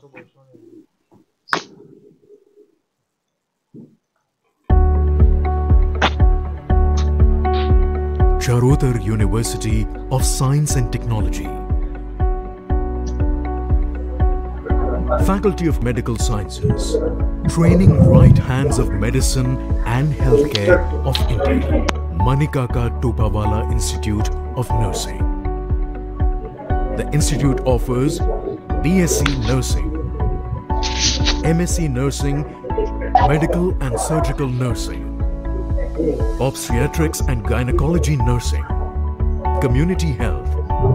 Charodar University of Science and Technology. Faculty of Medical Sciences, training right hands of medicine and healthcare of India. Manikaka Topawala Institute of Nursing. The institute offers BSc Nursing, MSc Nursing, Medical and Surgical Nursing, Obstetrics and Gynecology Nursing, Community Health,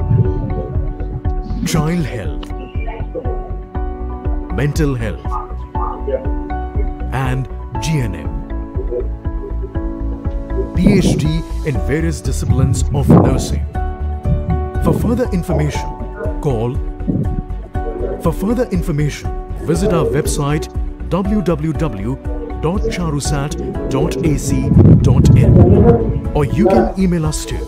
Child Health, Mental Health, and GNM. PhD in various disciplines of nursing. For further information, visit our website www.charusat.ac.in, or you can email us to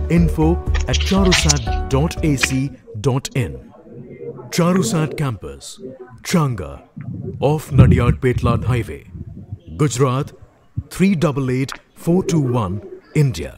info@charusat.ac.in. Charusat Campus, Changa, off Nadiyad Petlad Highway, Gujarat 388421, India.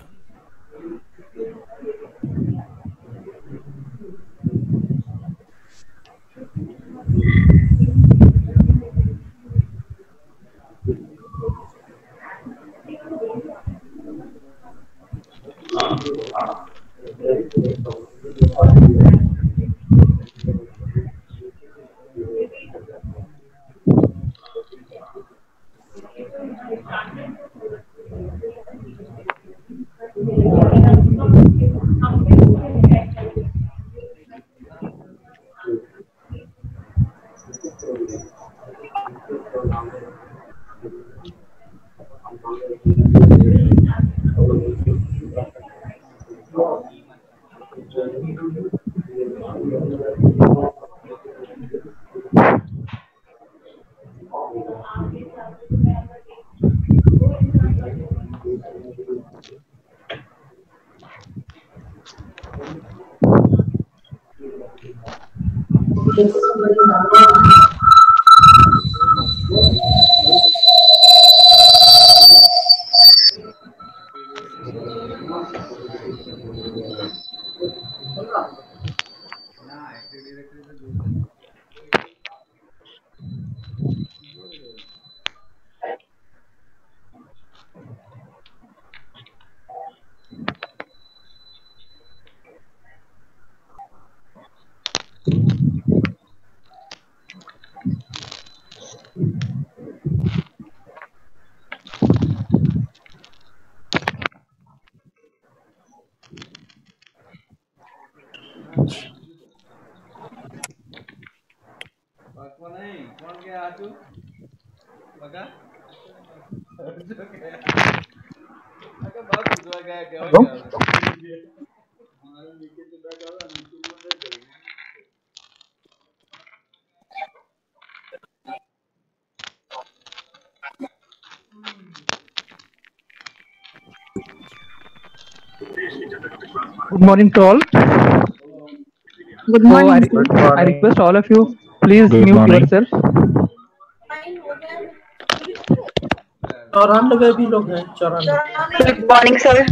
Good morning to all. Good So morning. I request all of you, please Good mute morning. yourself. चौरानवे भी लोग हैं 94 Good morning, sir.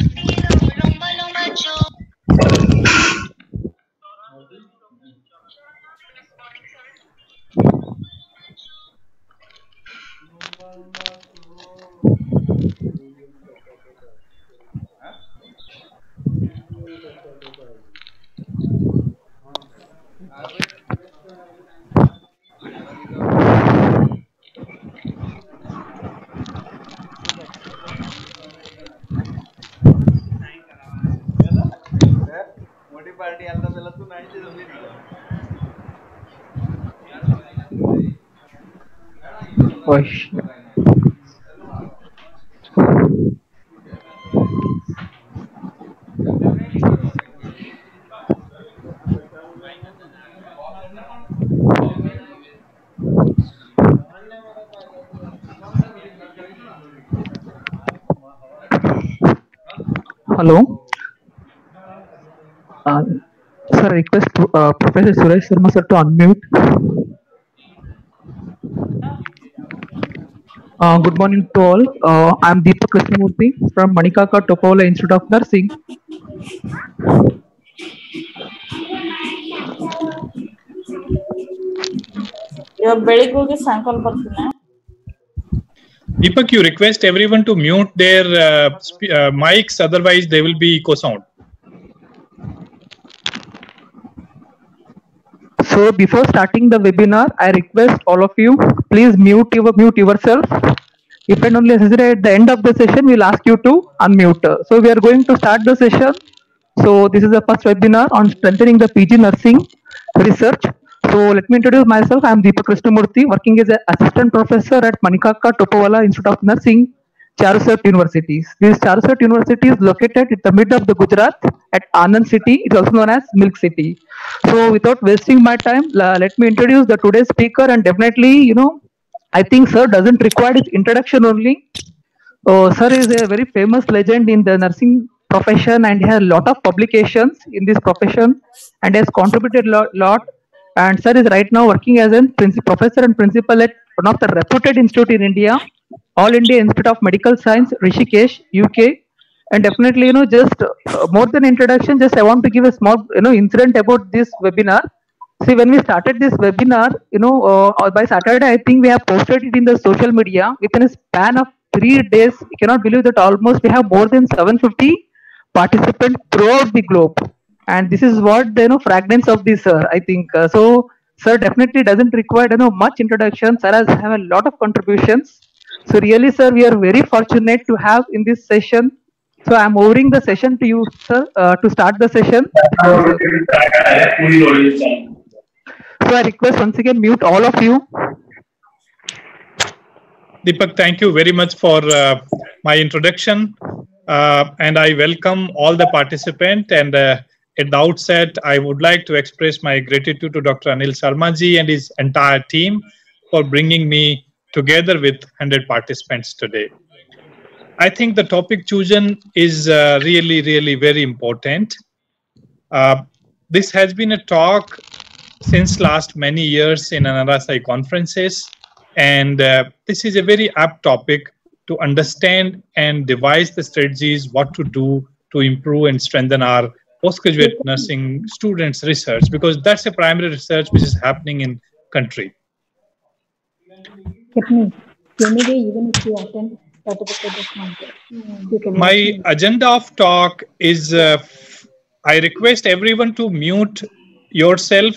Hello. Sir, I request Professor Suresh Sharma sir to unmute. Good morning to all. I'm Deepak Krishnamurthy from Manikaka Topola Institute of Nursing. ಬೆಳಿಗ್ಗೆ ಸಾಯಂಕಾಲ ಬರ್ತೀನಿ. Deepak, you request everyone to mute their mics, otherwise there will be echo sound. So before starting the webinar, I request all of you, please mute yourself. If and only necessary, at the end of the session, we'll ask you to unmute. So we are going to start the session. So this is the first webinar on strengthening the PG nursing research. So let me introduce myself. I am Deepak Krishnamurthy, working as an assistant professor at Manikaka Topola Institute of Nursing, Charusat University. This Charusat University is located in the middle of the Gujarat at Anand City. It is also known as Milk City. So without wasting my time, let me introduce the today's speaker, and definitely, I think sir doesn't require his introduction only. Sir is a very famous legend in the nursing profession, and he has a lot of publications in this profession and has contributed a lot. And sir is right now working as a professor and principal at one of the reputed institute in India, All India Institute of Medical Science, Rishikesh, UK. And definitely, just more than introduction, just I want to give a small, incident about this webinar. See, when we started this webinar, by Saturday, I think we have posted it in the social media within a span of 3 days. You cannot believe that almost we have more than 750 participants throughout the globe. And this is what the fragrance of this, sir. I think so. Sir definitely doesn't require much introduction. Sir has have a lot of contributions. So really, sir, we are very fortunate to have in this session. So I'm overing the session to you, sir, to start the session. So I request once again mute all of you. Deepak, thank you very much for my introduction, and I welcome all the participants. And at the outset, I would like to express my gratitude to Dr. Anil Sharma-ji and his entire team for bringing me together with 100 participants today. I think the topic chosen is really, really very important. This has been a talk since last many years in NRSI conferences, and this is a very apt topic to understand and devise the strategies what to do to improve and strengthen our postgraduate nursing students' research, because that's a primary research which is happening in country. Even if you attend my agenda of talk is, I request everyone to mute yourself.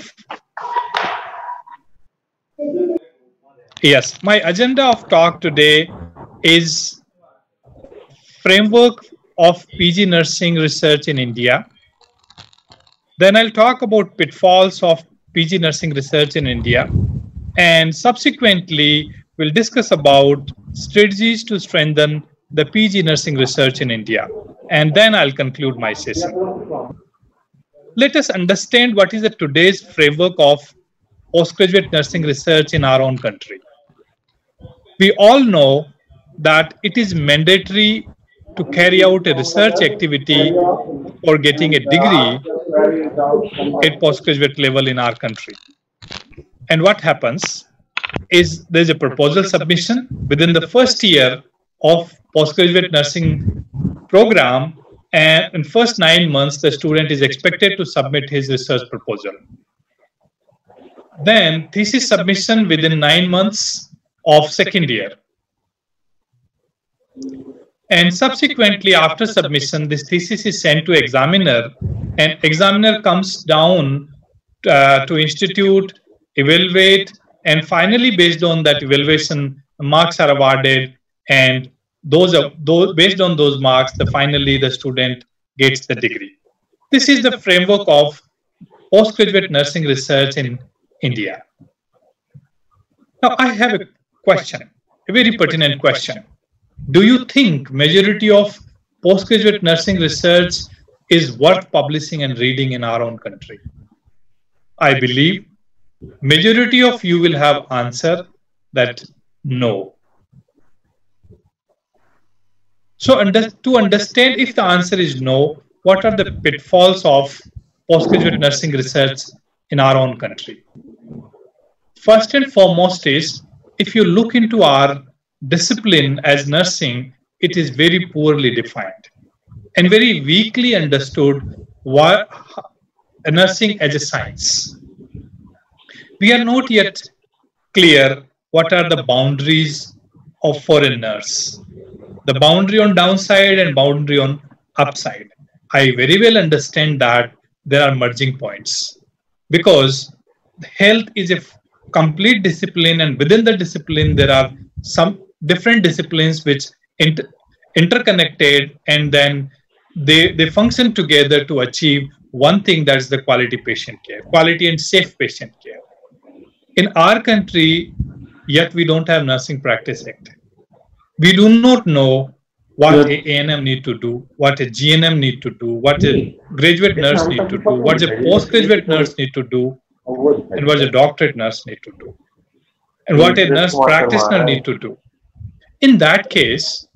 Yes, my agenda of talk today is framework of PG nursing research in India. Then I'll talk about pitfalls of PG nursing research in India. And subsequently, we'll discuss about strategies to strengthen the PG nursing research in India. And then I'll conclude my session. Let us understand what is the today's framework of postgraduate nursing research in our own country. We all know that it is mandatory to carry out a research activity for getting a degree at postgraduate level in our country. And what happens is there's a proposal submission within the first year of postgraduate nursing program, and in first 9 months, the student is expected to submit his research proposal. Then thesis submission within 9 months of second year. And subsequently, after submission, this thesis is sent to examiner, and examiner comes down to institute, evaluate, and finally, based on that evaluation, marks are awarded, and based on those marks, finally the student gets the degree. This is the framework of postgraduate nursing research in India. Now, I have a question, a very pertinent question. Do you think majority of postgraduate nursing research is worth publishing and reading in our own country? I believe majority of you will have answer that no. So to understand if the answer is no, what are the pitfalls of postgraduate nursing research in our own country? First and foremost is, if you look into our discipline as nursing, it is very poorly defined and very weakly understood what nursing as a science. We are not yet clear what are the boundaries of for a nurse. The boundary on downside and boundary on upside. I very well understand that there are merging points because health is a complete discipline, and within the discipline there are some different disciplines which interconnected, and then they function together to achieve one thing, that is the quality patient care, quality and safe patient care. In our country, yet we don't have Nursing Practice Act. We do not know what a ANM need to do, what a GNM need to do, what a graduate nurse need to do, what a postgraduate nurse need to do, and what a doctorate nurse need to do, and what a nurse practitioner need to do. In that case,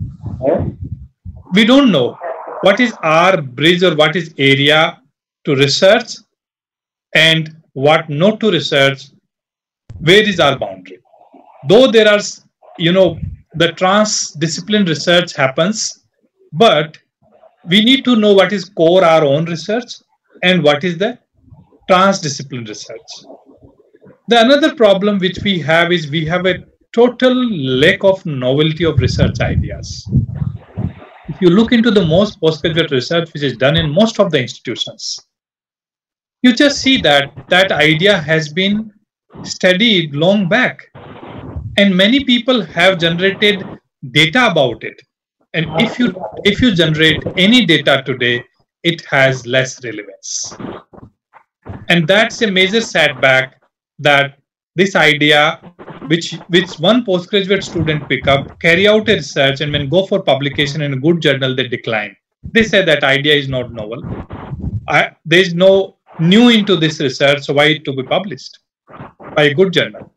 we don't know what is our bridge or what is area to research and what not to research. Where is our boundary? Though there are, the transdiscipline research happens, but we need to know what is core our own research and what is the transdiscipline research. The another problem which we have is we have a total lack of novelty of research ideas. If you look into the most postgraduate research which is done in most of the institutions, you just see that that idea has been studied long back. And many people have generated data about it. And if you generate any data today, it has less relevance. And that's a major setback, that this idea, which one postgraduate student pick up, carry out a research, and when go for publication in a good journal, they decline. They say that idea is not novel. There is no new into this research, so why it to be published by a good journal?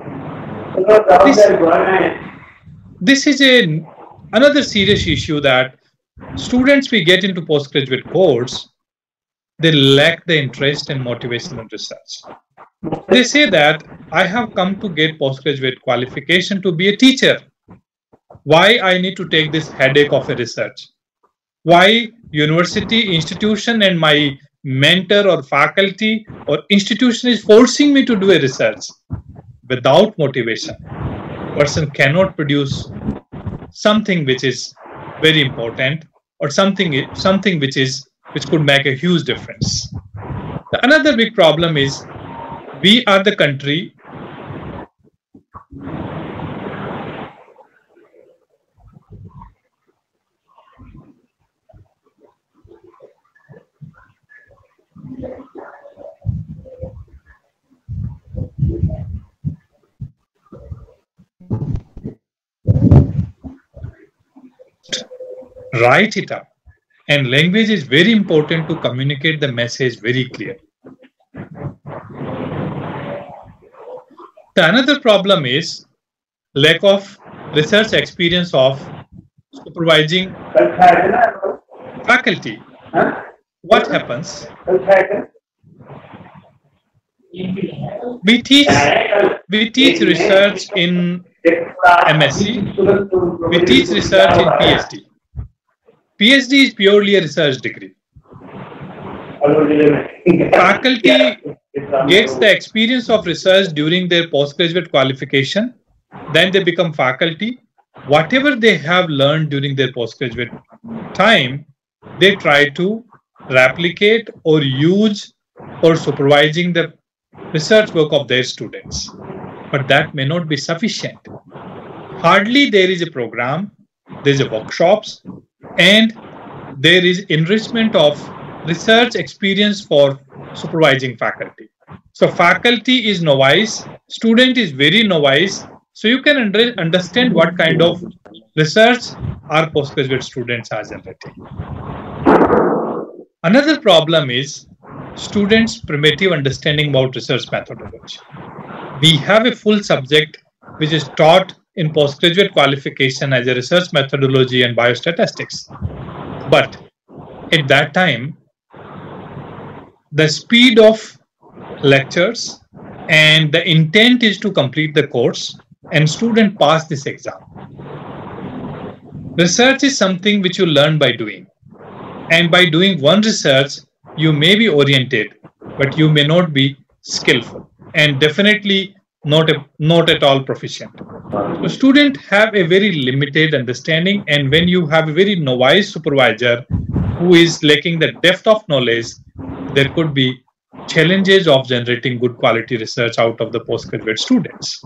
This is another serious issue, that students we get into postgraduate course, they lack the interest and motivation in research. They say that I have come to get postgraduate qualification to be a teacher. Why I need to take this headache of a research? Why university, institution and my mentor or faculty or institution is forcing me to do a research? Without motivation, person cannot produce something which is very important, or something which could make a huge difference. The another big problem is we are the country write it up, and language is very important to communicate the message very clearly. The another problem is lack of research experience of supervising faculty. What happens? We teach research in MSc, we teach research in PhD. PhD is purely a research degree. Faculty gets the experience of research during their postgraduate qualification, then they become faculty. Whatever they have learned during their postgraduate time, they try to replicate or use for supervising the research work of their students. But that may not be sufficient. Hardly there is a program, there is a workshops, and there is enrichment of research experience for supervising faculty. So faculty is novice, student is very novice, so you can understand what kind of research our postgraduate students are generating. Another problem is students' primitive understanding about research methodology. We have a full subject which is taught in postgraduate qualification as a research methodology and biostatistics. But at that time, the speed of lectures and the intent is to complete the course. and student pass this exam. Research is something which you learn by doing. And by doing one research, you may be oriented, but you may not be skillful and definitely not at all proficient. So students have a very limited understanding, and when you have a very novice supervisor who is lacking the depth of knowledge, there could be challenges of generating good quality research out of the postgraduate students.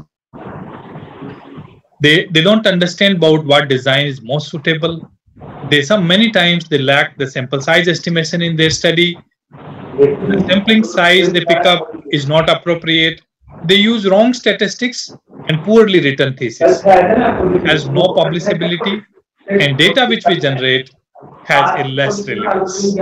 They don't understand about what design is most suitable. Many times they lack the sample size estimation in their study. The sampling size they pick up is not appropriate. They use wrong statistics and poorly written thesis. Has no publishability, and data which we generate has a less relevance.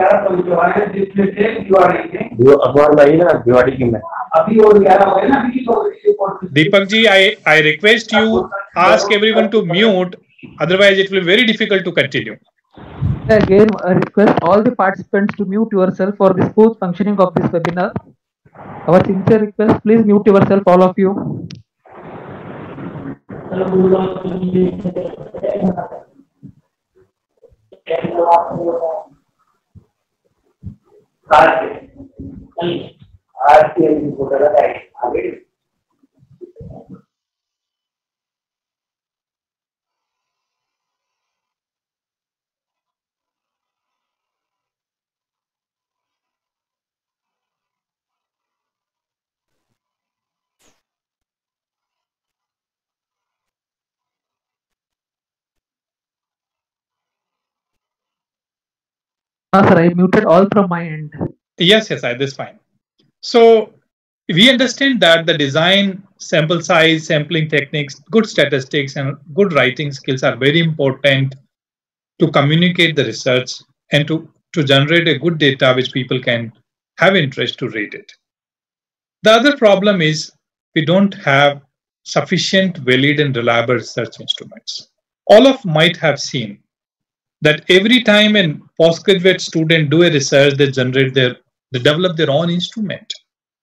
Deepak ji, I request you ask everyone to mute, otherwise it will be very difficult to continue. Again, I request all the participants to mute yourself for the smooth functioning of this webinar. Our sincere request, please mute yourself, all of you. Sir, I muted all from my end. Yes, that's fine. So we understand that the design, sample size, sampling techniques, good statistics, and good writing skills are very important to communicate the research and to generate a good data which people can have interest to read it. The other problem is we don't have sufficient valid and reliable research instruments. All of might have seen that every time a postgraduate student do a research, they develop their own instrument.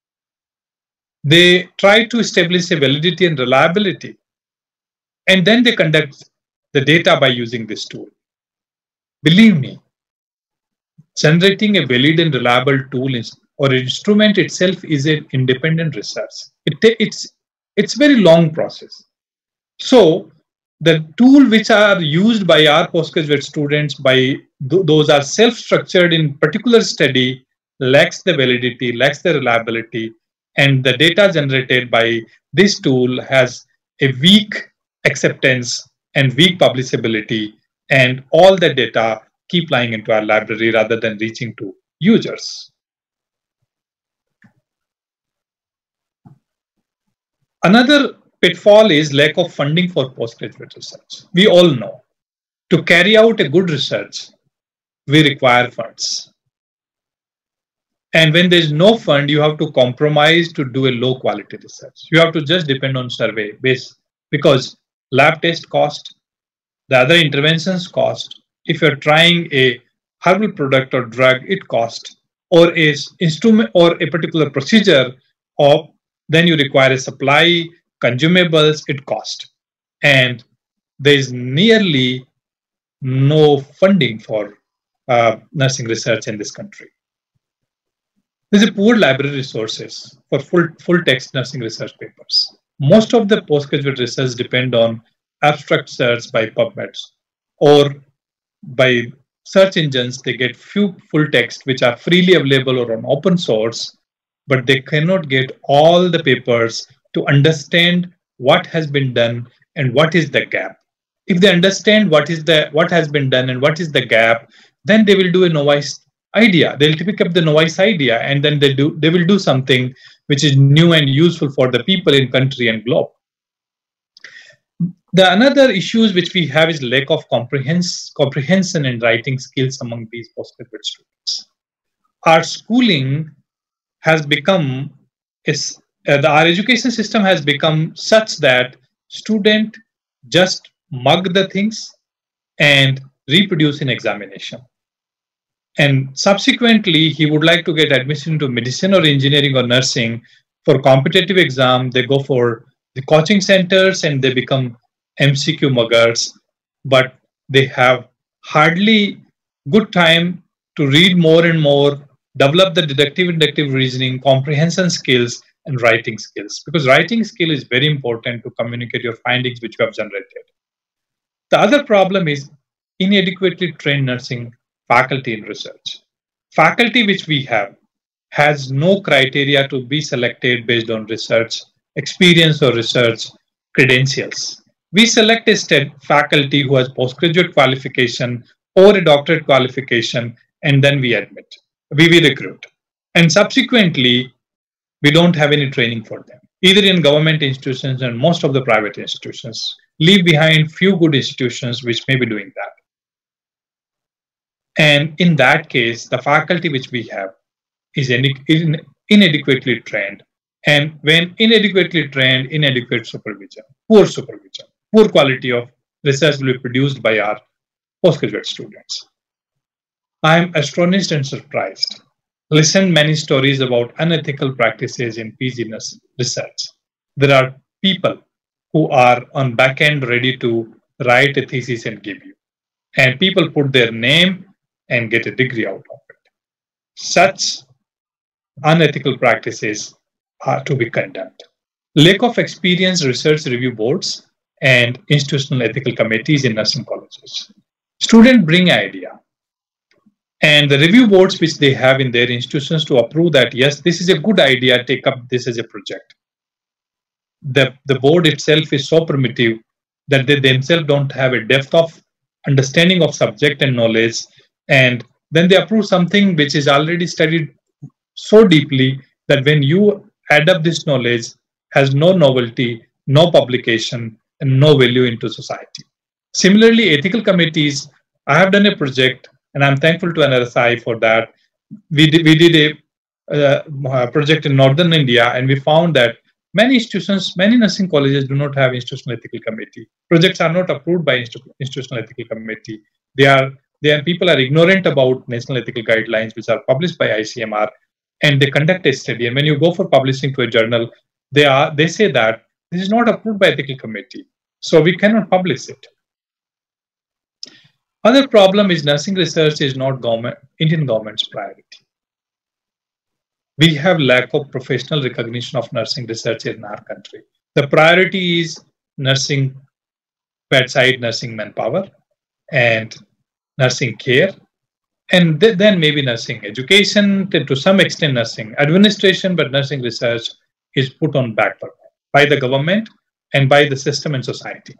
They try to establish a validity and reliability, and then they conduct the data by using this tool. Believe me, generating a valid and reliable tool or instrument itself is an independent research. It's a very long process. So the tool which are used by our postgraduate students, those are self-structured in particular study, lacks the validity, lacks the reliability, and the data generated by this tool has a weak acceptance and weak publishability, and all the data keep lying into our library rather than reaching to users. Another pitfall is lack of funding for postgraduate research. We all know to carry out a good research, we require funds. And when there is no fund, you have to compromise to do a low quality research. You have to just depend on survey base because lab test cost, the other interventions cost. If you're trying a herbal product or drug, it costs, or a instrument or a particular procedure, or then you require a supply, consumables, it costs. And there is nearly no funding for nursing research in this country. There's a poor library resources for full text nursing research papers. Most of the postgraduate research depend on abstract search by PubMed or by search engines. They get few full text which are freely available or on open source, but they cannot get all the papers to understand what has been done and what is the gap. If they understand what has been done and what is the gap, then they will do a novice idea. They'll pick up the novice idea, and then they will do something which is new and useful for the people in country and globe. The another issues which we have is lack of comprehension and writing skills among these postgraduate students. Our schooling has become our education system has become such that student just mug the things and reproduce in examination. And subsequently, he would like to get admission to medicine or engineering or nursing. For competitive exam, they go for the coaching centers and they become MCQ muggers, but they have hardly good time to read more and more, develop the deductive inductive reasoning, comprehension skills, and writing skills. Because writing skill is very important to communicate your findings which you have generated. The other problem is inadequately trained nursing faculty in research. Faculty which we have has no criteria to be selected based on research, experience or research credentials. We select a faculty who has postgraduate qualification or a doctorate qualification, and then we admit, we recruit. And subsequently, we don't have any training for them, either in government institutions and most of the private institutions. Leave behind few good institutions which may be doing that. And in that case, the faculty which we have is inadequately trained. And when inadequately trained, inadequate supervision, poor quality of research will be produced by our postgraduate students. I am astonished and surprised. Listen many stories about unethical practices in PG research. There are people who are on back end ready to write a thesis and give you. And people put their name and get a degree out of it. Such unethical practices are to be condemned. Lack of experienced research review boards and institutional ethical committees in nursing colleges. Students bring idea, and the review boards which they have in their institutions to approve that, yes, this is a good idea, take up this as a project. The board itself is so primitive that they themselves don't have a depth of understanding of subject and knowledge, and then they approve something which is already studied so deeply that when you add up this knowledge, has no novelty, no publication, and no value into society. Similarly, ethical committees, I have done a project, and I'm thankful to NRSI for that. We did a project in Northern India, and we found that many institutions, many nursing colleges do not have institutional ethical committee. Projects are not approved by institutional ethical committee. People are ignorant about national ethical guidelines, which are published by ICMR, and they conduct a study. And when you go for publishing to a journal, they say that this is not approved by ethical committee, so we cannot publish it. Other problem is nursing research is not Indian government's priority. We have lack of professional recognition of nursing research in our country. The priority is nursing, bedside nursing manpower and nursing care, and then maybe nursing education, to some extent nursing administration, but nursing research is put on back burner by the government and by the system and society.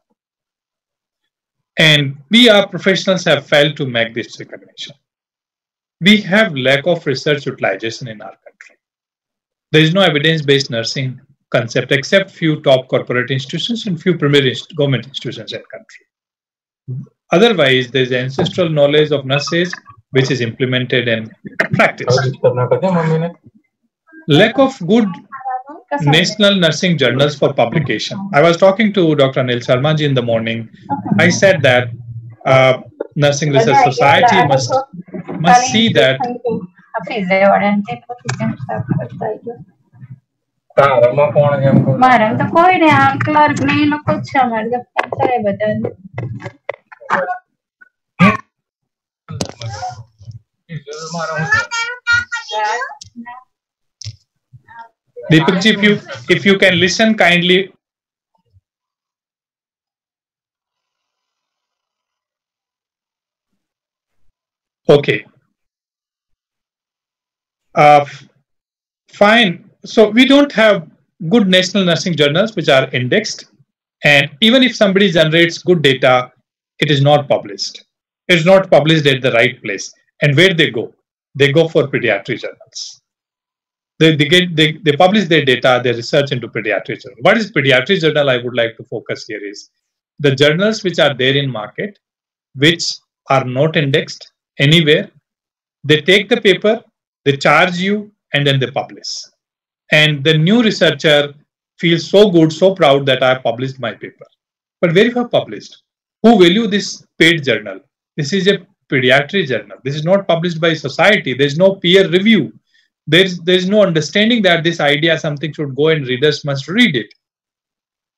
And we, our professionals, have failed to make this recognition. We have lack of research utilization in our country. There is no evidence-based nursing concept except few top corporate institutions and few primary government institutions in the country. Otherwise, there is ancestral knowledge of nurses which is implemented and practiced. Lack of good national nursing journals for publication. I was talking to Dr. Anil Sharma ji in the morning. I said that Nursing Research Society must see that Deepak ji, if you can listen kindly. Okay. Fine. So we don't have good national nursing journals which are indexed, and even if somebody generates good data, it is not published. It's not published at the right place. And where they go? They go for pediatric journals. They publish their data, their research into pediatric journal. What is pediatric journal? I would like to focus here is the journals which are there in market, which are not indexed anywhere. They take the paper, they charge you, and then they publish. And the new researcher feels so good, so proud that I published my paper. But where you have published? Who value this paid journal? This is a pediatric journal. This is not published by society. There is no peer review. There is no understanding that this idea, something should go and readers must read it.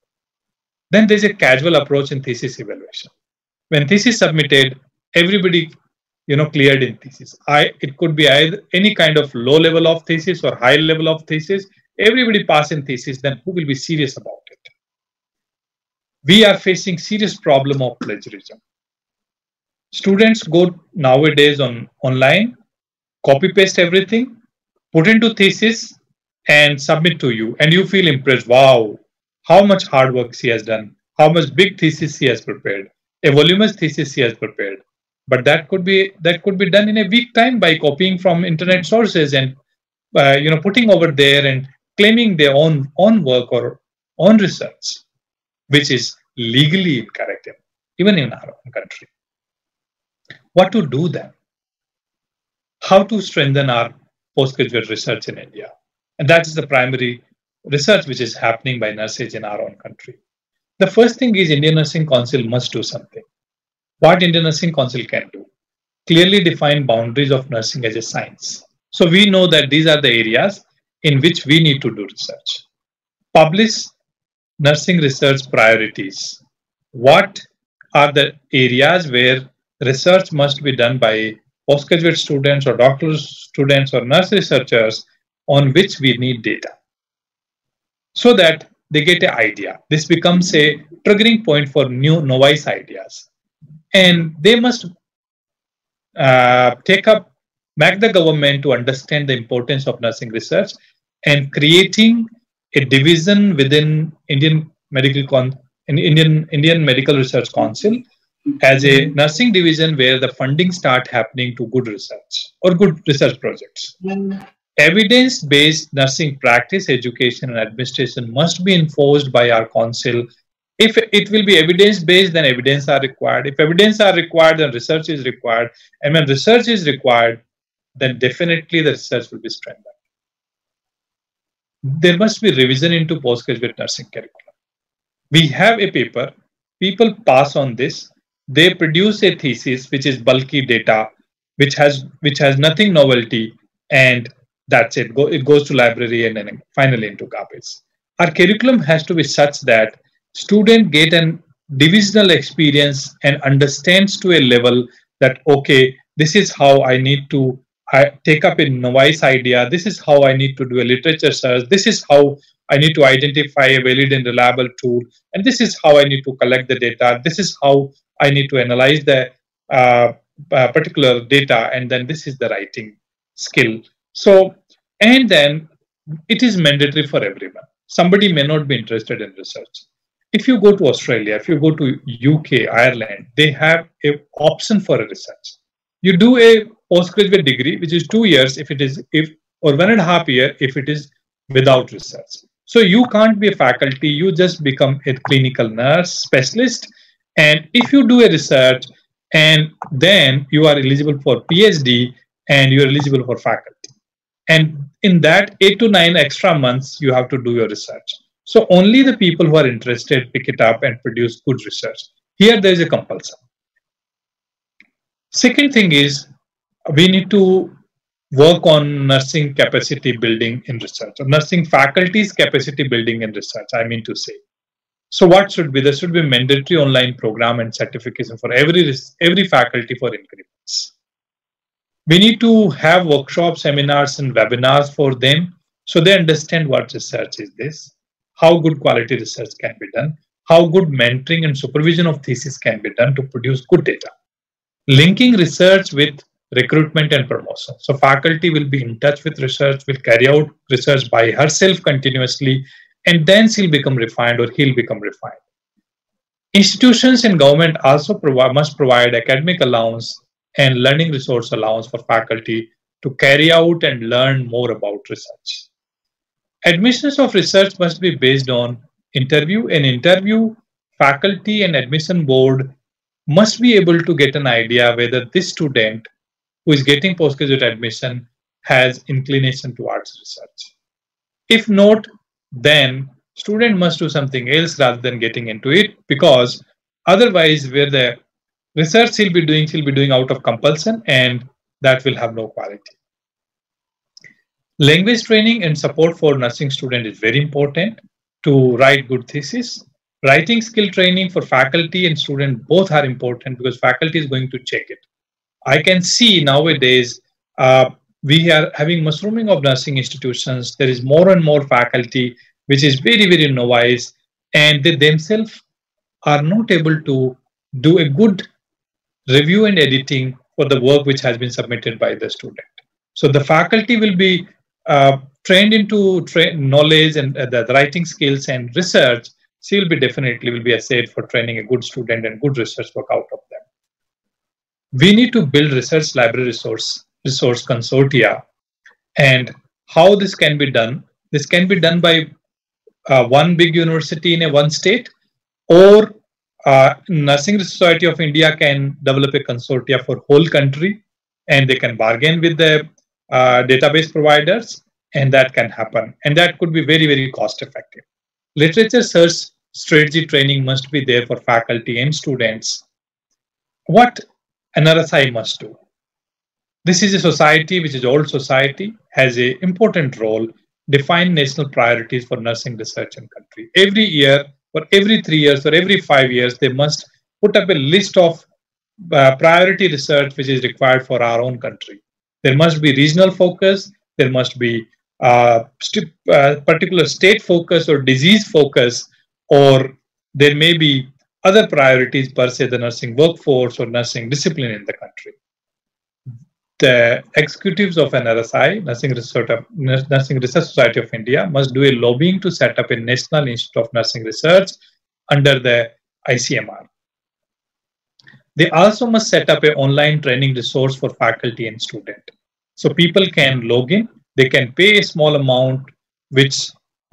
Then there's a casual approach in thesis evaluation. When thesis submitted, everybody cleared in thesis. It could be either any kind of low level of thesis or high level of thesis. Everybody pass in thesis, then who will be serious about it? We are facing serious problem of plagiarism. Students go nowadays online, copy paste everything, put into thesis and submit to you, and you feel impressed. Wow, how much hard work he has done, how much big thesis he has prepared, a voluminous thesis he has prepared. But that could be done in a week time by copying from internet sources and putting over there and claiming their own work or own research, which is legally incorrect even in our own country. What to do then? How to strengthen our postgraduate research in India? And that is the primary research which is happening by nurses in our own country. The first thing is Indian Nursing Council must do something. What Indian Nursing Council can do? Clearly define boundaries of nursing as a science. So we know that these are the areas in which we need to do research. Publish nursing research priorities. What are the areas where research must be done by postgraduate students or doctoral students or nurse researchers on which we need data, so that they get an idea. This becomes a triggering point for new novice ideas. And they must make the government to understand the importance of nursing research and creating a division within Indian Medical Research Council as a nursing division where the funding start happening to good research or good research projects. Evidence-based nursing practice, education and administration must be enforced by our council. If it will be evidence-based, then evidence are required. If evidence are required, then research is required. And when research is required, then definitely the research will be strengthened. There must be revision into postgraduate nursing curriculum. We have a paper, people pass on this, they produce a thesis which is bulky data, which has nothing novelty, and that's it. It goes to library and then finally into garbage. Our curriculum has to be such that students get an divisional experience and understands to a level that, okay, this is how I need to take up a novice idea. This is how I need to do a literature search. This is how I need to identify a valid and reliable tool. And this is how I need to collect the data. This is how I need to analyze the particular data. And then this is the writing skill. So, and then it is mandatory for everyone. Somebody may not be interested in research. If you go to Australia, if you go to UK, Ireland, they have an option for a research. You do a postgraduate degree, which is 2 years or 1.5 years if it is without research. So you can't be a faculty, you just become a clinical nurse specialist. And if you do a research, and then you are eligible for PhD and you are eligible for faculty. And in that 8 to 9 extra months, you have to do your research. So only the people who are interested pick it up and produce good research. Here there is a compulsion. Second thing is we need to work on nursing capacity building in research, or nursing faculties capacity building in research, I mean to say. So what should be? There should be mandatory online program and certification for every faculty for increments. We need to have workshops, seminars and webinars for them so they understand what research is this, how good quality research can be done, how good mentoring and supervision of thesis can be done to produce good data. Linking research with recruitment and promotion. So faculty will be in touch with research, will carry out research by herself continuously, and then she'll become refined or he'll become refined. Institutions and government also must provide academic allowance and learning resource allowance for faculty to carry out and learn more about research. Admissions of research must be based on interview. In interview, faculty and admission board must be able to get an idea whether this student who is getting postgraduate admission has inclination towards research. If not, then student must do something else rather than getting into it, because otherwise where the research she'll be doing out of compulsion, and that will have no quality. Language training and support for nursing student is very important to write good thesis. Writing skill training for faculty and student both are important because faculty is going to check it. I can see nowadays we are having mushrooming of nursing institutions. There is more and more faculty which is very, very novice, and they themselves are not able to do a good review and editing for the work which has been submitted by the student. So the faculty will be trained into knowledge and the writing skills and research. She will be definitely will be assayed for training a good student and good research work out of them. We need to build research library resource consortia, and how this can be done. This can be done by one big university in one state, or Nursing Society of India can develop a consortia for whole country, and they can bargain with the database providers, and that can happen. And that could be very, very cost effective. Literature search strategy training must be there for faculty and students. What NRSI must do. This is a society which is old society, has an important role, define national priorities for nursing research in country. Every year, or every 3 years, or every 5 years, they must put up a list of priority research which is required for our own country. There must be regional focus, there must be particular state focus or disease focus, or there may be other priorities per se, the nursing workforce or nursing discipline in the country. The executives of NRSI, Nursing Research Society of India, must do a lobbying to set up a National Institute of Nursing Research under the ICMR. They also must set up an online training resource for faculty and student. So people can log in, they can pay a small amount, which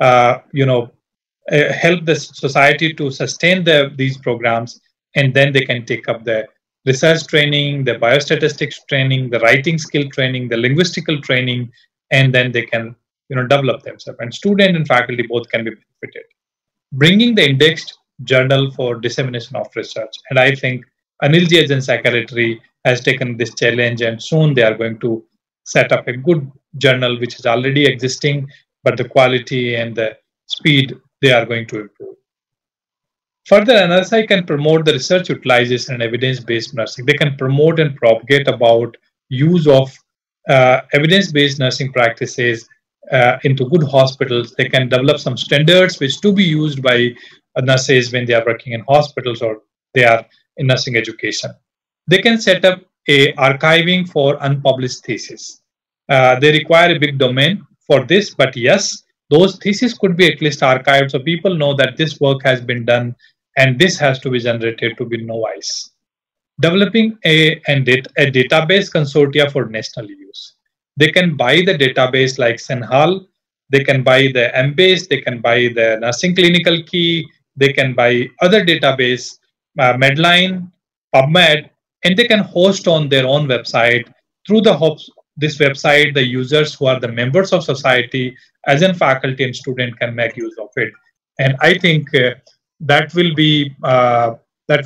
help the society to sustain these programs, and then they can take up the research training, the biostatistics training, the writing skill training, the linguistical training, and then they can develop themselves. And student and faculty both can be benefited. Bringing the indexed journal for dissemination of research. And I think Anilji as secretary has taken this challenge, and soon they are going to set up a good journal which is already existing, but the quality and the speed they are going to improve. Further, NRSI can promote the research utilization and evidence-based nursing. They can promote and propagate about use of evidence-based nursing practices into good hospitals. They can develop some standards which to be used by nurses when they are working in hospitals or they are in nursing education. They can set up a archiving for unpublished theses. They require a big domain for this, but yes, those theses could be at least archived so people know that this work has been done and this has to be generated to be novice. Developing a database consortia for national use. They can buy the database like Senhal, they can buy the Embase, they can buy the Nursing Clinical Key, they can buy other database, Medline, PubMed, and they can host on their own website. Through this website, the users who are the members of society, as in faculty and student, can make use of it. And I think that will be a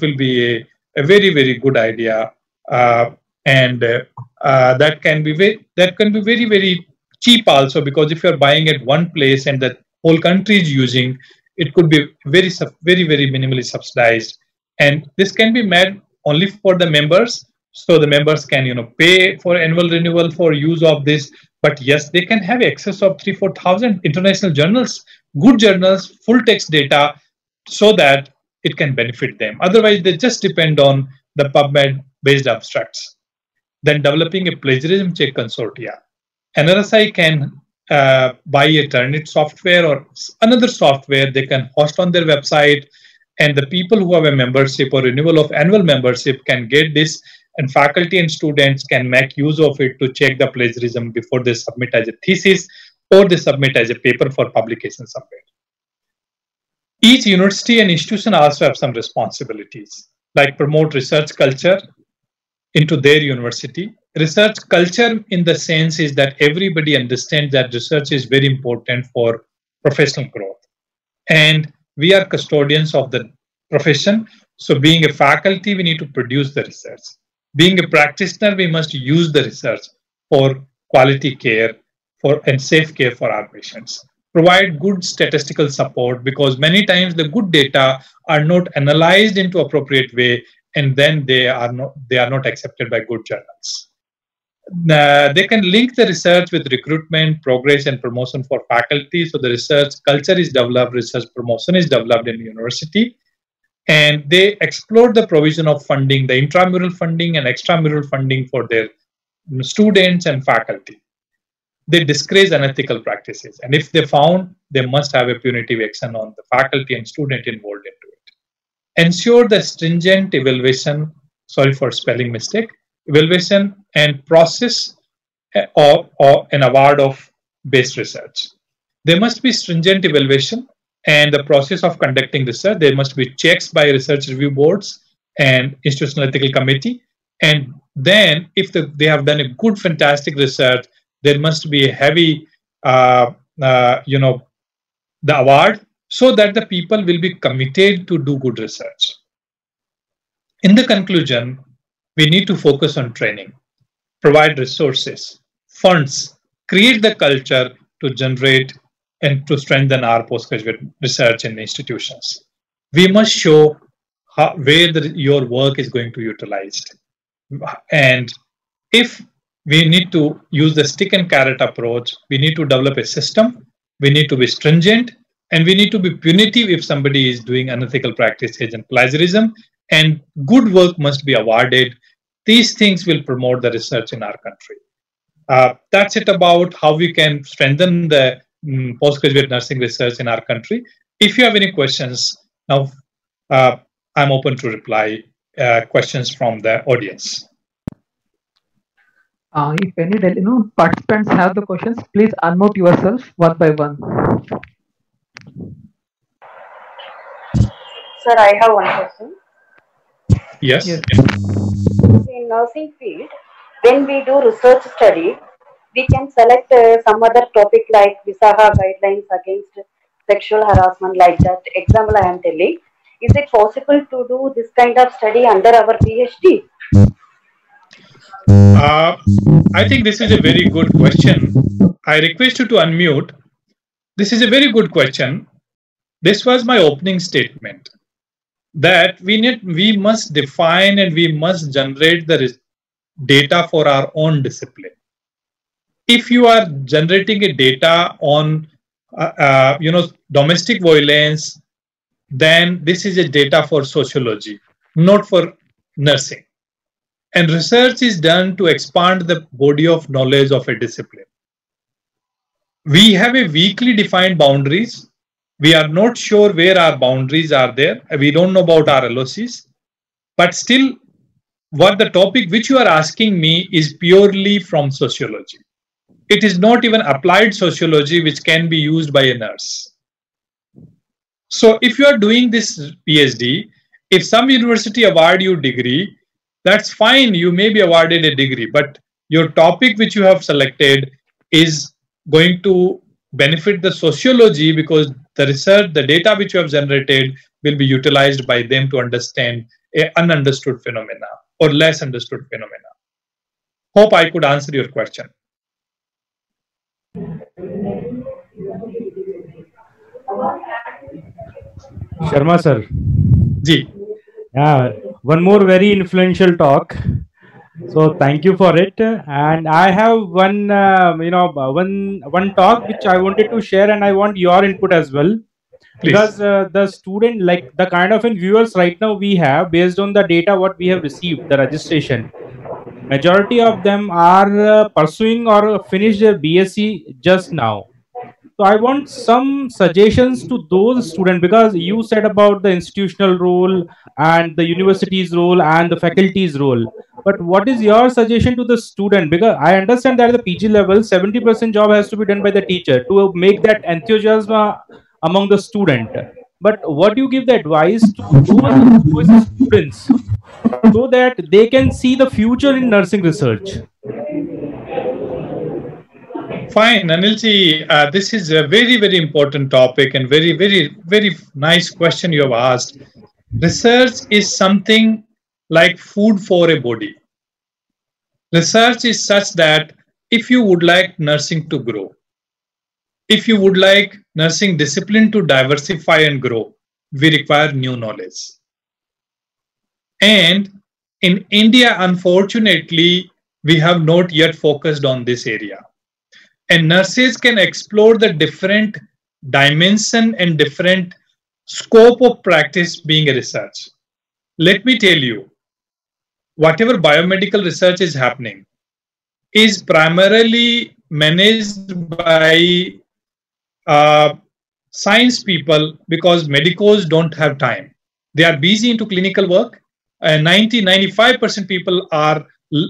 very, very good idea, and that can be very, very cheap also, because if you're buying at one place and the whole country is using, it could be very, very minimally subsidized. And this can be made only for the members, so the members can pay for annual renewal for use of this. But yes, they can have access of 3,000-4,000 international journals, good journals, full text data, so that it can benefit them. Otherwise, they just depend on the PubMed based abstracts. Then developing a plagiarism check consortia. NRSI can buy a Turnitin software or another software they can host on their website, and the people who have a membership or renewal of annual membership can get this, and faculty and students can make use of it to check the plagiarism before they submit as a thesis or they submit as a paper for publication somewhere. Each university and institution also have some responsibilities, like promote research culture into their university. Research culture in the sense is that everybody understands that research is very important for professional growth. And we are custodians of the profession. So being a faculty, we need to produce the research. Being a practitioner, we must use the research for quality care and safe care for our patients. provide good statistical support, because many times the good data are not analyzed into appropriate way, and then they are not accepted by good journals. They can link the research with recruitment, progress, and promotion for faculty. So the research culture is developed, research promotion is developed in the university, and they explore the provision of funding, the intramural funding and extramural funding for their students and faculty. They discourage unethical practices, and if they found, they must have a punitive action on the faculty and student involved into it. Ensure the stringent evaluation, sorry for spelling mistake, evaluation and process or an award of based research. There must be stringent evaluation and the process of conducting research. There must be checks by research review boards and institutional ethical committee. And then if they have done a good, fantastic research, there must be a heavy, the award, so that the people will be committed to do good research. In the conclusion, we need to focus on training, provide resources, funds, create the culture to generate and to strengthen our postgraduate research in institutions. We must show where your work is going to be utilized. And if we need to use the stick and carrot approach, we need to develop a system, we need to be stringent, and we need to be punitive if somebody is doing unethical practices and plagiarism, and good work must be awarded. These things will promote the research in our country. That's it about how we can strengthen the postgraduate nursing research in our country. If you have any questions, now I'm open to reply questions from the audience. If any participants have the questions, please unmute yourself one by one. Sir, I have one question. Yes. In nursing field, when we do research study, we can select some other topic like Visaha guidelines against sexual harassment, like that example I am telling. Is it possible to do this kind of study under our PhD? I think this is a very good question. I request you to unmute. This is a very good question. This was my opening statement, that we must define and we must generate the data for our own discipline. If you are generating a data on domestic violence, then this is a data for sociology, not for nursing. And research is done to expand the body of knowledge of a discipline. We have a weakly defined boundaries. We are not sure where our boundaries are there. We don't know about our LOCs. But still, what the topic which you are asking me is purely from sociology. It is not even applied sociology which can be used by a nurse. So if you are doing this PhD, if some university award you degree, that's fine, you may be awarded a degree, but your topic which you have selected is going to benefit the sociology, because the research, the data which you have generated will be utilized by them to understand an ununderstood phenomena or less understood phenomena. Hope I could answer your question. Sharma sir. Ji. Yeah, one more very influential talk. So thank you for it. And I have one, one talk which I wanted to share, and I want your input as well. Please. Because the student, like the kind of viewers right now we have, based on the data what we have received, the registration, majority of them are pursuing or finished their BSc just now. So I want some suggestions to those students, because you said about the institutional role and the university's role and the faculty's role. But what is your suggestion to the student? Because I understand that at the PG level, 70% job has to be done by the teacher to make that enthusiasm among the student. But what do you give the advice to those students so that they can see the future in nursing research? Fine, Anilji, this is a very, very important topic and very, very, very nice question you have asked. Research is something like food for a body. Research is such that if you would like nursing to grow, if you would like nursing discipline to diversify and grow, we require new knowledge. And in India, unfortunately, we have not yet focused on this area. And nurses can explore the different dimension and different scope of practice being a research. Let me tell you, whatever biomedical research is happening is primarily managed by science people, because medicos don't have time. They are busy into clinical work, and 95% people are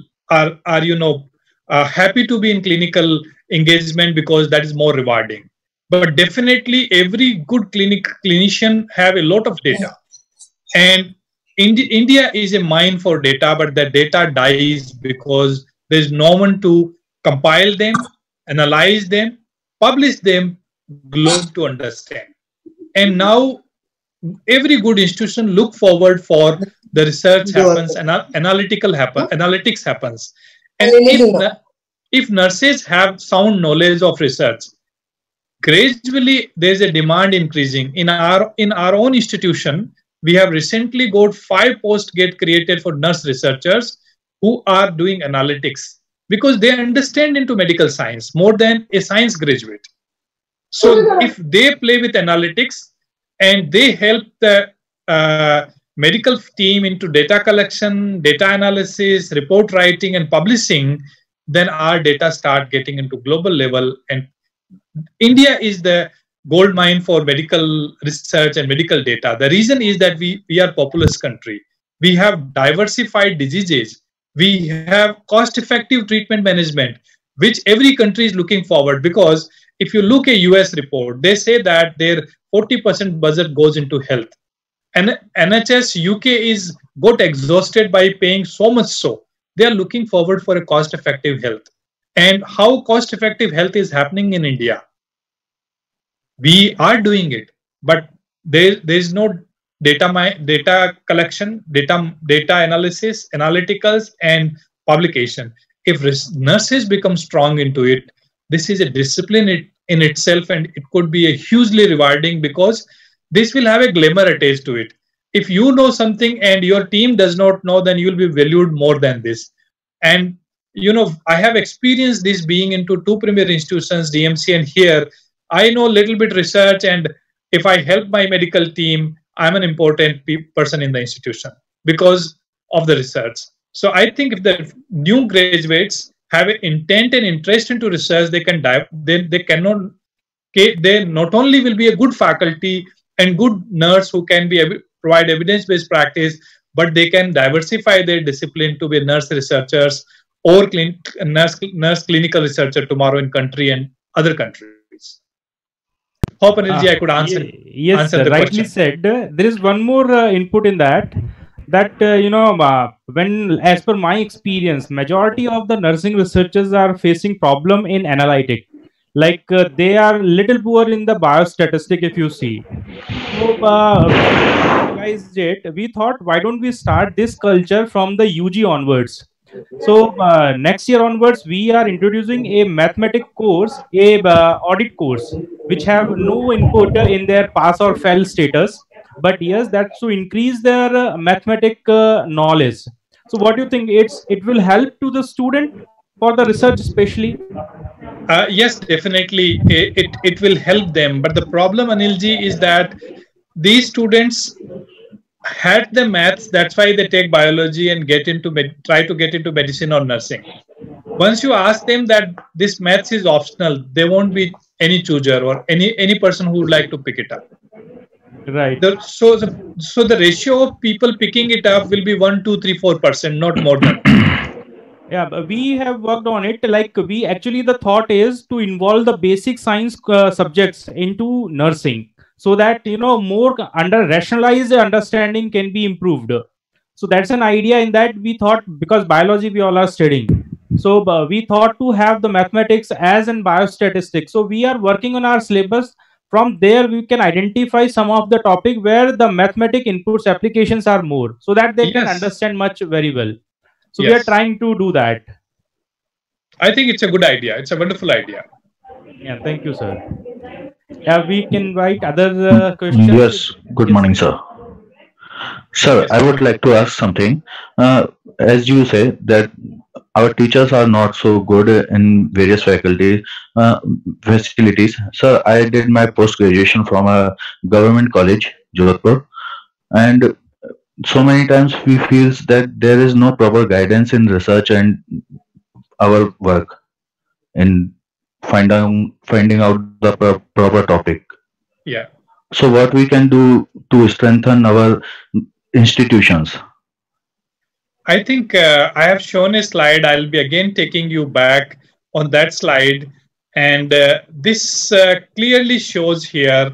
happy to be in clinical engagement because that is more rewarding. But definitely every good clinician have a lot of data, and India is a mine for data, but the data dies because there's no one to compile them, analyze them, publish them, globe to understand. And now every good institution look forward for the research happens and analytics happens. And if nurses have sound knowledge of research, gradually there's a demand increasing. In our own institution, we have recently got 5 posts get created for nurse researchers who are doing analytics, because they understand into medical science more than a science graduate. So if they play with analytics and they help the medical team into data collection, data analysis, report writing and publishing, then our data start getting into global level. And India is the gold mine for medical research and medical data. The reason is that we are populous country. We have diversified diseases. We have cost-effective treatment management, which every country is looking forward, because if you look at US report, they say that their 40% budget goes into health. And NHS UK is got exhausted by paying so much, so they are looking forward for a cost-effective health. And how cost-effective health is happening in India? We are doing it, but there is no data collection, data analysis, analyticals, and publication. If nurses become strong into it, this is a discipline in itself, and it could be a hugely rewarding, because this will have a glamour attached to it. If you know something and your team does not know, then you'll be valued more than this. And I have experienced this being into 2 premier institutions, DMC and here. I know a little bit research, and if I help my medical team, I'm an important person in the institution because of the research. So I think if the new graduates have an intent and interest into research, they not only will be a good faculty and good nurse who can provide evidence-based practice, but they can diversify their discipline to be nurse researchers or nurse clinical researcher tomorrow in country and other countries. Hope, Anilji, I could answer. Yes, answer the rightly question. said. There is one more input in that when, as per my experience, majority of the nursing researchers are facing problem in analytic. Like they are little poor in the biostatistic, if you see. So, we thought, why don't we start this culture from the UG onwards? So next year onwards, we are introducing a mathematics course, a audit course, which have no input in their pass or fail status. But yes, that's to increase their mathematics knowledge. So what do you think? It will help to the student for the research, especially? Yes, definitely. It will help them. But the problem, Anilji, is that these students had the maths. That's why they take biology and try to get into medicine or nursing. Once you ask them that this maths is optional, they won't be any chooser or any person who would like to pick it up. Right. So the ratio of people picking it up will be 1, 2, 3, 4%, not more than. Yeah, but we have worked on it. Like the thought is to involve the basic science subjects into nursing, so that more rationalized understanding can be improved. So that's an idea in that we thought, because biology we all are studying. So we thought to have the mathematics as in biostatistics. So we are working on our syllabus. From there, we can identify some of the topic where the mathematic inputs applications are more, so that they can understand much very well. So we are trying to do that. I think it's a good idea. It's a wonderful idea. Yeah, thank you, sir. Yeah, we can invite other questions. Yes, good morning, sir. Sir, I would like to ask something. As you say that our teachers are not so good in various faculty facilities. Sir, I did my post graduation from a government college, Jodhpur, and so many times we feel that there is no proper guidance in research and our work in finding out the proper topic. Yeah. So what we can do to strengthen our institutions? I think I have shown a slide. I'll be again taking you back on that slide. And this clearly shows here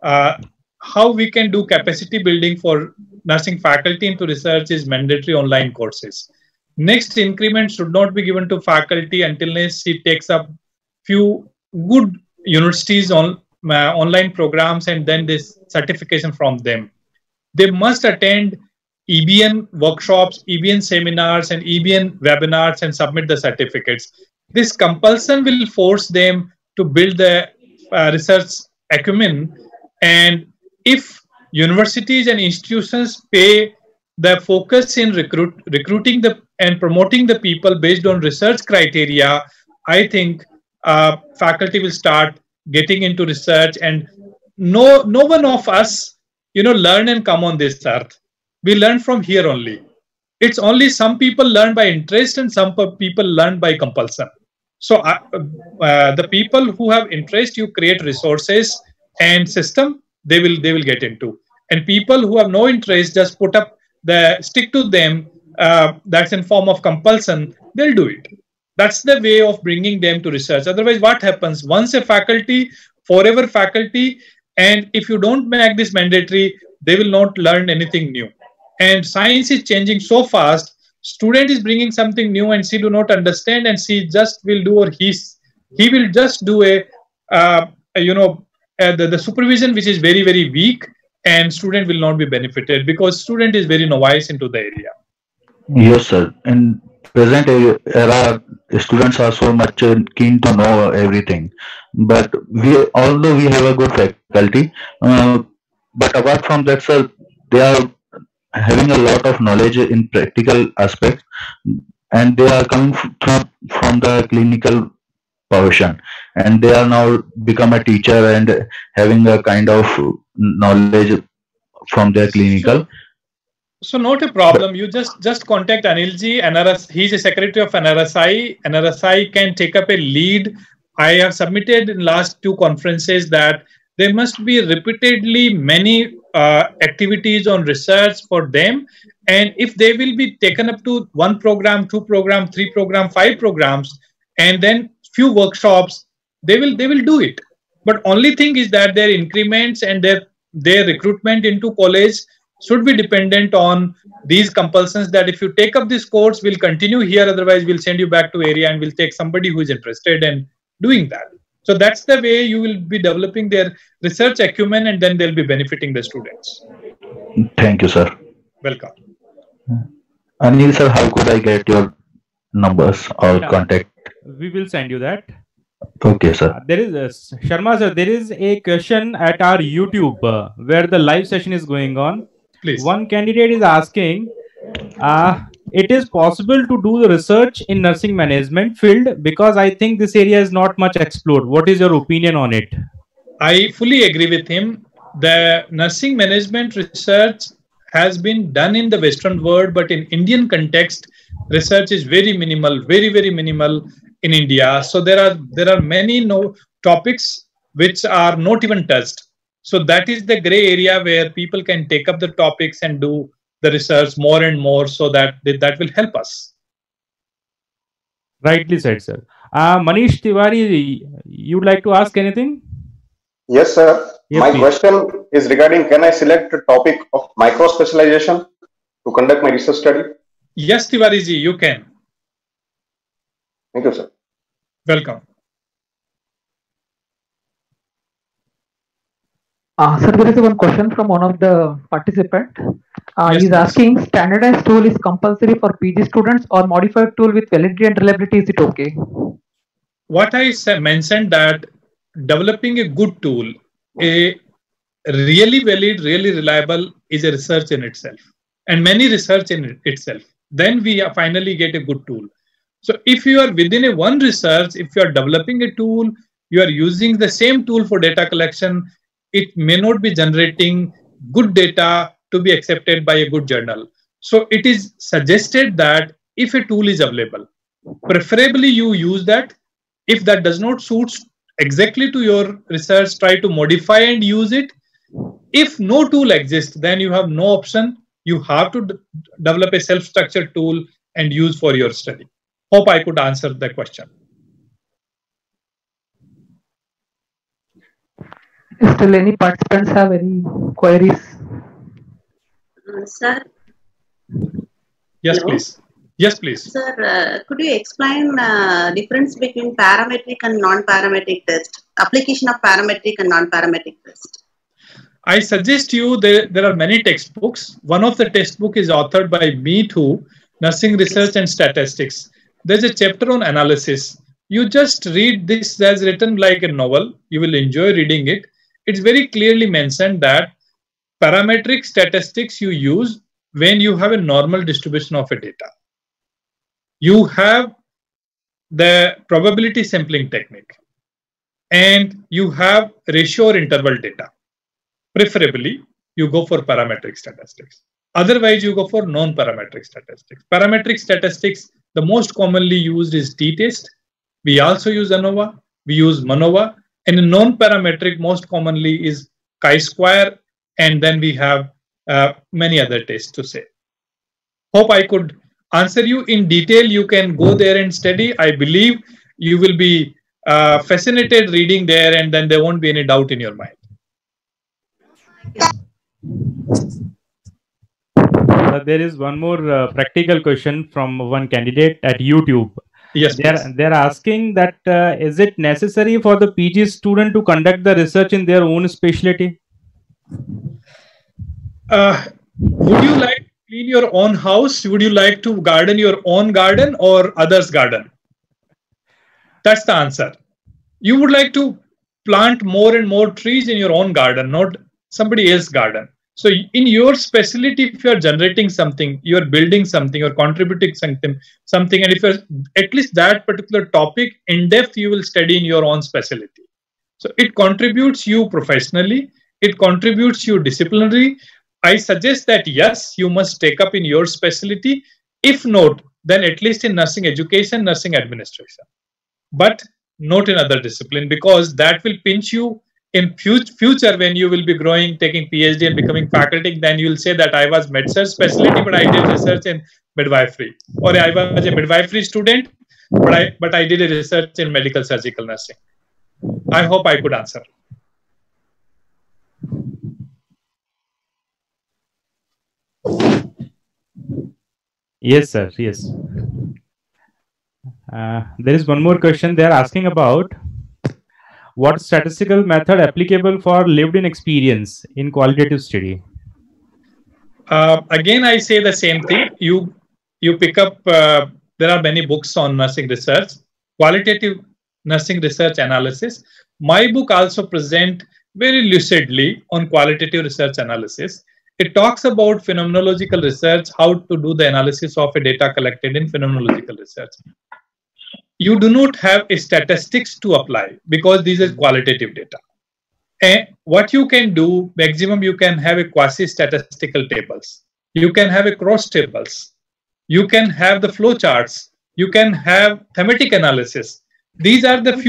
how we can do capacity building for nursing faculty into research is mandatory online courses. Next increment should not be given to faculty until she takes up few good universities on online programs and then this certification from them. They must attend EBN workshops, EBN seminars, and EBN webinars and submit the certificates. This compulsion will force them to build the research acumen. And if universities and institutions pay the focus in recruiting and promoting the people based on research criteria, I think faculty will start getting into research, and no one of us, learn and come on this earth. We learn from here only. It's only some people learn by interest and some people learn by compulsion. So the people who have interest, you create resources and system, they will get into. And people who have no interest, just stick to them. That's in form of compulsion. They'll do it. That's the way of bringing them to research. Otherwise, what happens? Once a faculty, forever faculty, and if you don't make this mandatory, they will not learn anything new. And science is changing so fast. Student is bringing something new, and she do not understand, and she just will do, or he will just do the supervision, which is very, very weak, and student will not be benefited because student is very novice into the area. Yes, sir. In present era, students are so much keen to know everything, but although we have a good faculty, but apart from that, sir, they are having a lot of knowledge in practical aspects, and they are coming from the clinical profession, and they are now become a teacher and having a kind of knowledge from their clinical. So not a problem. You just contact Anilji. He's a secretary of NRSI. NRSI can take up a lead. I have submitted in last 2 conferences that there must be repeatedly many activities on research for them. And if they will be taken up to 1 program, 2 program, 3 program, 5 programs, and then few workshops, they will do it. But only thing is that their increments and their recruitment into college should be dependent on these compulsions, that if you take up this course, we'll continue here, otherwise we'll send you back to area and we'll take somebody who is interested in doing that. So that's the way you will be developing their research acumen, and then they'll be benefiting the students. Thank you, sir. Welcome. Anil sir, how could I get your numbers or contact? We will send you that. Okay, sir. There is Sharma sir, there is a question at our YouTube where the live session is going on. Please. One candidate is asking, it is possible to do the research in nursing management field, because I think this area is not much explored. What is your opinion on it? I fully agree with him. The nursing management research has been done in the Western world, but in Indian context, research is very minimal, very, very minimal in India. So there are many topics which are not even touched. So that is the gray area where people can take up the topics and do the research more and more, so that will help us. Rightly said, sir. Manish Tiwari, you'd like to ask anything? Yes, sir. Yes, my please. question is regarding, can I select a topic of micro specialization to conduct my research study? Yes, Tiwari ji, you can. Thank you, sir. Welcome. Sir, there is one question from one of the participants. Yes, He's asking, standardized tool is compulsory for PG students or modified tool with validity and reliability, is it okay? What I mentioned that developing a good tool, a really valid, really reliable, is a research in itself, and many research in itself. Then we finally get a good tool. So if you are within a one research, if you are developing a tool, you are using the same tool for data collection, it may not be generating good data to be accepted by a good journal. So it is suggested that if a tool is available, preferably you use that. If that does not suit exactly to your research, try to modify and use it. If no tool exists, then you have no option. You have to develop a self-structured tool and use for your study. Hope I could answer the question. Still, any participants have any queries? Sir? Yes, Hello? please. Yes, please. Sir, could you explain difference between parametric and non-parametric test, application of parametric and non-parametric test? I suggest you, there are many textbooks. One of the textbook is authored by me too, Nursing Research and Statistics. There's a chapter on analysis. You just read this as written like a novel. You will enjoy reading it. It's very clearly mentioned that parametric statistics you use when you have a normal distribution of a data. You have the probability sampling technique and you have ratio or interval data. Preferably, you go for parametric statistics. Otherwise, you go for non-parametric statistics. Parametric statistics, the most commonly used is t-test. We also use ANOVA. We use MANOVA. And in non-parametric, most commonly is chi-square. And then we have many other tests to say. Hope I could answer you in detail. You can go there and study. I believe you will be fascinated reading there, and then there won't be any doubt in your mind. There is one more practical question from one candidate at YouTube. Yes, they're asking that is it necessary for the PG student to conduct the research in their own specialty? Would you like to clean your own house? Would you like to garden your own garden or others' garden? That's the answer. You would like to plant more and more trees in your own garden, not somebody else's garden. So in your specialty, if you are generating something, you are building something or contributing something, and if you're at least that particular topic in depth, you will study in your own specialty. So it contributes you professionally, it contributes you disciplinary. I suggest that yes, you must take up in your specialty. If not, then at least in nursing education, nursing administration, but not in other discipline, because that will pinch you in future when you will be growing, taking PhD and becoming faculty. Then you will say that I was med-surg specialty, but I did research in midwifery, or I was a midwifery student, but I did a research in medical surgical nursing. I hope I could answer. Yes, sir. Yes. There is one more question they are asking about. What statistical method applicable for lived-in experience in qualitative study? Again, I say the same thing. You pick up, there are many books on nursing research, qualitative nursing research analysis. My book also present very lucidly on qualitative research analysis. It talks about phenomenological research, how to do the analysis of a data collected in phenomenological research. You do not have a statistics to apply because these are qualitative data. And what you can do, maximum you can have a quasi-statistical tables. You can have a cross tables. You can have the flow charts. You can have thematic analysis. These are the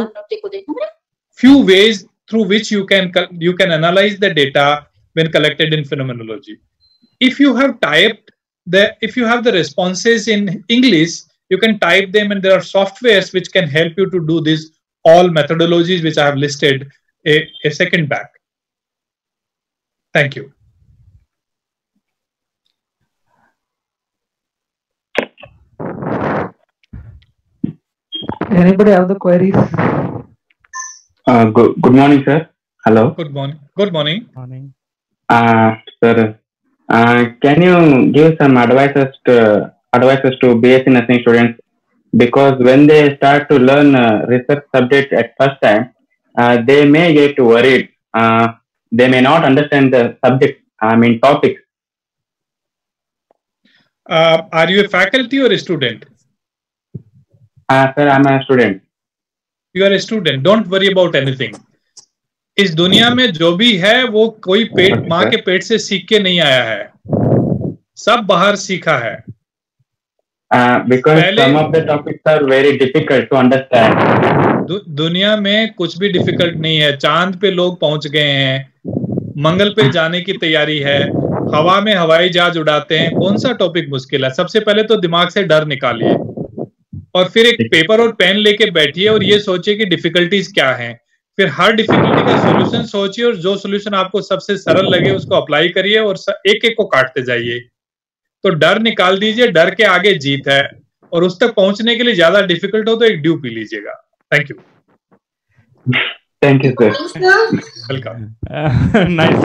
few ways through which you can analyze the data when collected in phenomenology. If you have typed if you have the responses in English, you can type them, and there are softwares which can help you to do this, all methodologies which I have listed a second back. Thank you. Anybody have the queries? Good morning, sir. Hello. Good morning. Good morning. Morning. Sir, can you give some advices to BSc nursing students? Because when they start to learn research subject at first time, they may get worried. They may not understand the subject, topic. Are you a faculty or a student? Sir, I'm a student. You are a student. Don't worry about anything. इस दुनिया में जो भी है वो कोई पेट माँ के पेट से सीख के नहीं आया है, सब बाहर सीखा है. Because some of the topics are very difficult to understand. दुनिया में कुछ भी डिफिकल्ट नहीं है. चांद पे लोग पहुंच गए हैं, मंगल पे जाने की तैयारी है, हवा में हवाई जहाज उड़ाते हैं. कौन सा टॉपिक मुश्किल है? सबसे पहले तो दिमाग से डर निकालिए और फिर एक पेपर और पेन लेके बैठिए और ये सोचिए कि डिफिकल्टीज क्या हैं. फिर हर डिफिकल्टी का सॉल्यूशन सोचिए और जो सॉल्यूशन आपको सबसे सरल लगे उसको अप्लाई करिए और एक एक को काटते जाइए. तो डर निकाल दीजिए, डर के आगे जीत है. और उस तक पहुंचने के लिए ज्यादा डिफिकल्ट हो तो एक ड्यू पी लीजिएगा. Thank you. Thank you, sir. Welcome. Nice.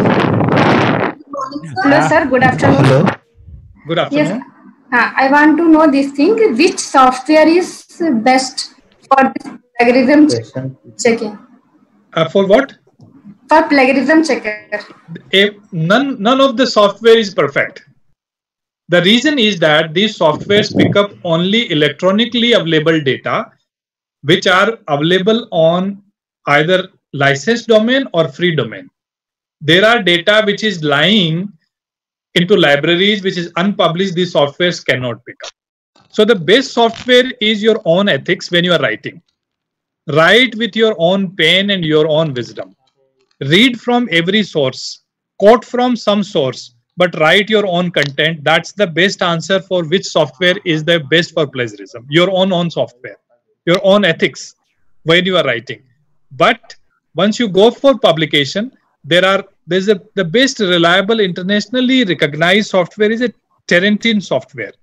Hello, sir. Good afternoon. Hello. Good afternoon. Yes. I want to know this thing. Which software is best for this plagiarism checking? For what? For plagiarism checker. None of the software is perfect. The reason is that these softwares pick up only electronically available data, which are available on either licensed domain or free domain. There are data which is lying into libraries, which is unpublished. These softwares cannot pick up. So the best software is your own ethics when you are writing. Write with your own pen and your own wisdom. Read from every source, quote from some source, but write your own content. That's the best answer for which software is the best for plagiarism. Your own software, your own ethics when you are writing. But once you go for publication, there's the best reliable internationally recognized software is a Terentine software.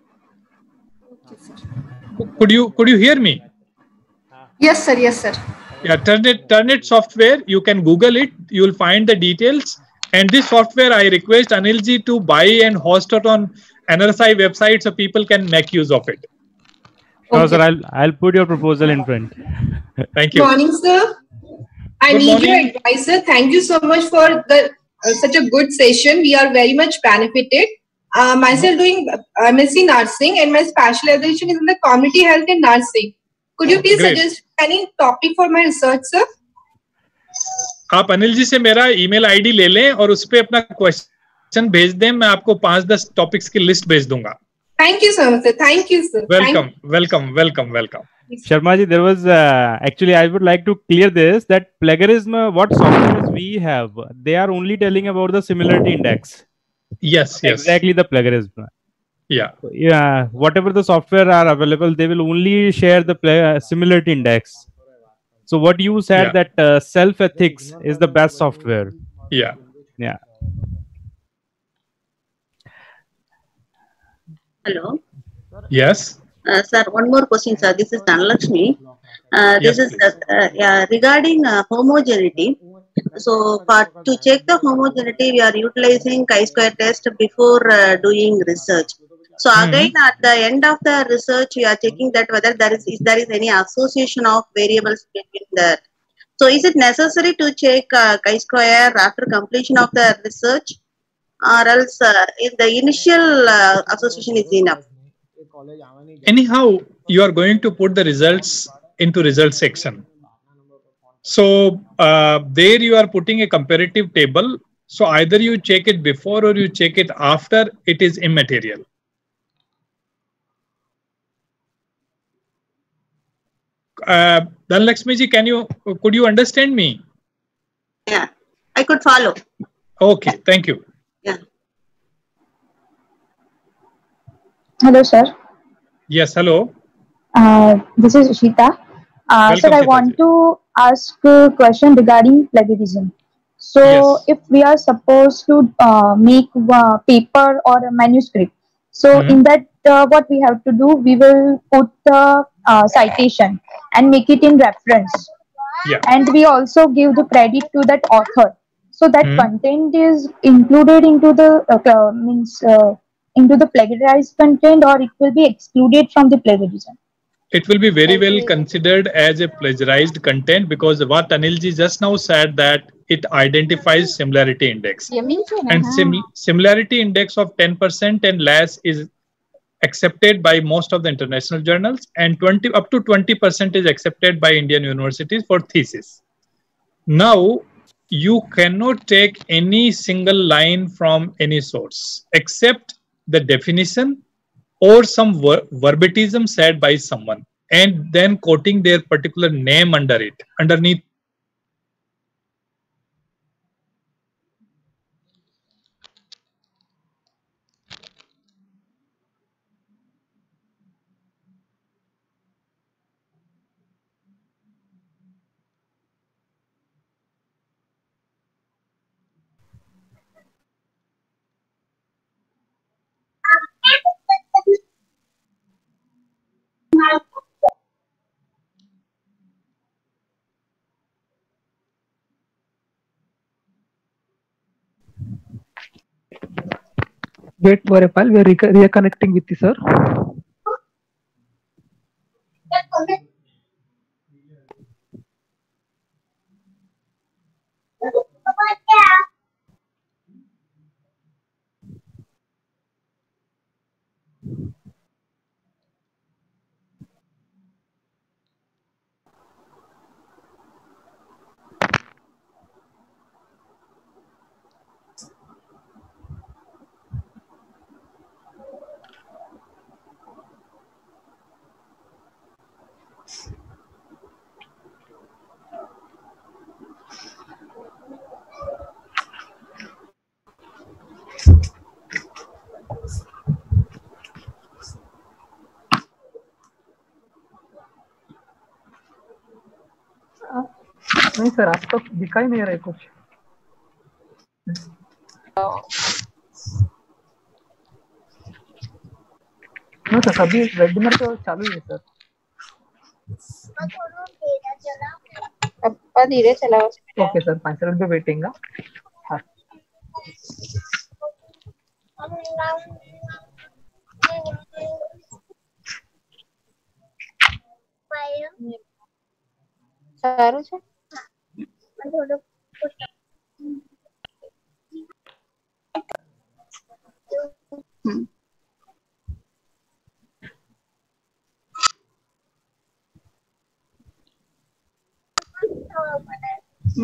Could you hear me? Yes, sir. Yes, sir. Yeah, Turnet software. You can Google it. You will find the details. And this software, I request Anilji to buy and host it on NRSI website so people can make use of it. No, sir. I'll put your proposal in front. Thank you. Good morning, sir. I need your advice, sir. Thank you so much for such a good session. We are very much benefited. Myself doing MSc nursing and my specialization is in the community health and nursing. Could you please suggest any topic for my research, sir? आप अनिल जी से मेरा email ID ले लें और उस पे अपना question भेज दें. मैं आपको 5-10 टॉपिक्स की लिस्ट भेज दूंगा. Thank you so much, sir. Thank you, sir. Welcome. Sharma ji, there was actually I would like to clear this that plagiarism, what softwares we have, they are only telling about the similarity index. Yes. Exactly the plagiarism. Yeah. Whatever the software are available, they will only share the similarity index. So what you said that self ethics is the best software. Yeah. Hello. Yes. Sir, one more question, sir. This is Dhanalakshmi. This is regarding homogeneity. So, to check the homogeneity, we are utilizing chi-square test before doing research. So again, at the end of the research, we are checking that whether there is any association of variables between that. So is it necessary to check chi-square after completion of the research, or else if the initial association is enough? Anyhow, you are going to put the results into result section. So there you are putting a comparative table. So either you check it before or you check it after, it is immaterial. Dhanalakshmi ji, could you understand me? Yeah, I could follow. Okay, thank you. Yeah. Hello, sir. Yes, hello. This is Ishita. Sir, I want to ask a question regarding plagiarism. So, if we are supposed to make a paper or a manuscript, so in that what we have to do, we will put the citation and make it in reference. And we also give the credit to that author. So that content is included into the into the plagiarized content, or it will be excluded from the plagiarism. it will be very well considered as a plagiarized content, because what Anilji just now said, that it identifies similarity index, and similarity index of 10% and less is accepted by most of the international journals, and up to 20% is accepted by Indian universities for thesis. Now, you cannot take any single line from any source except the definition or some verbatism said by someone, and then quoting their particular name underneath. Wait for a while, we are reconnecting with you, sir. नहीं sir, आज तक दिखाई नहीं रहा है कुछ। नहीं sir, अभी वेबिनार तो चालू है सर। धीरे चलाओ। ओके सर, 5 मिनट पे वेटिंग। हाँ સારું છે.